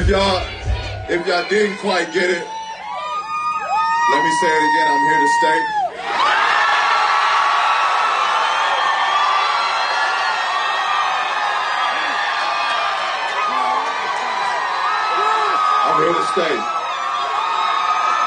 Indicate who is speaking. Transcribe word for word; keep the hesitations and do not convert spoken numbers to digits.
Speaker 1: if y'all, if y'all didn't quite get it, let me say it again. I'm here to stay. I'm here to stay.